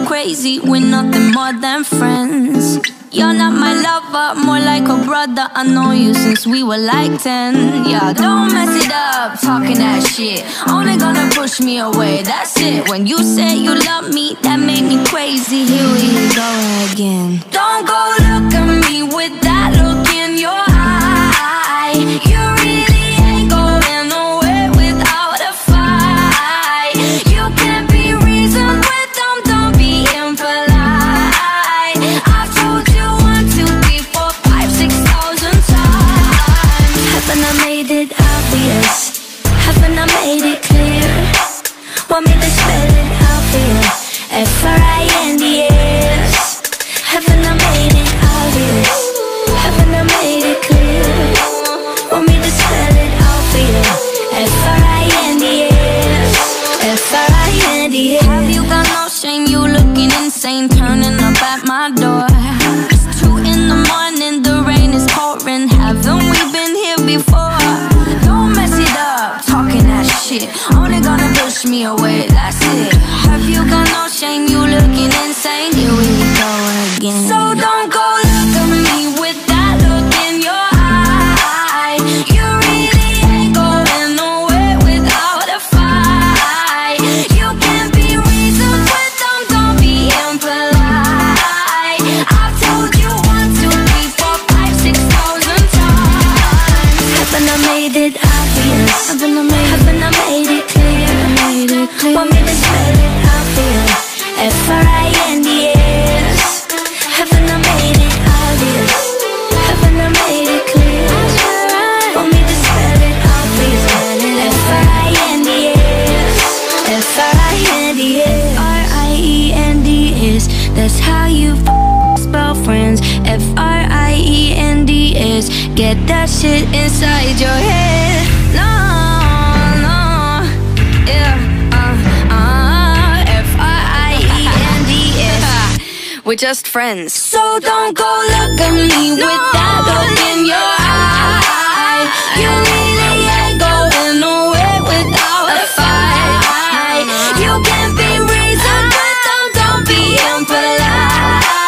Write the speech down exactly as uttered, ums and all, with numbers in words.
crazy, we're nothing more than friends. You're not my lover, more like a brother. I know you since we were like ten. Yeah, don't mess it up, talking that shit. Only gonna push me away, that's it. When you say you love me, that made me crazy. Here we go again. Don't go look at me with that look in your eye. You really ain't going nowhere without a fight. You can't be reasoned with them, don't be impolite. I've told you one, two, three, four, five, six thousand times. Haven't I made it obvious? Haven't I made it clear? Want me to spell it out for you? F R I N D S. Haven't I made it obvious? Haven't I made it clear? Want me to spell it out for you? F R I N D S. F R I N D S. Have you got no shame? You looking insane, turning up at my door. It's two in the morning, the rain is pouring. Haven't we been here before? Don't mess it up, talking that shit. Only gonna push me away, that's it. Have you got no shame? You looking insane. Here we go again. So don't go look at me with that look in your eye. You really ain't going nowhere without a fight. You can't be reasoned with them, don't be impolite. I've told you one, two, three, four, five, six thousand times. Haven't I made it obvious? Haven't I made, haven't I made it clear? Made it clear. Want me to spell it out for you? F R I N D S. Haven't I made it obvious? Haven't I made it clear? Want me to spell it out for you? F R I N D S. F R I N D S. F R I E N D S. That's how you f spell friends. F R I E N D S. Get that shit inside your head. No, no, yeah, uh, uh, F R I E N D S. We're just friends. So don't go look at me no. with that look in your eye. You really ain't going nowhere without a fight. You can't be reasoned with them, don't be impolite.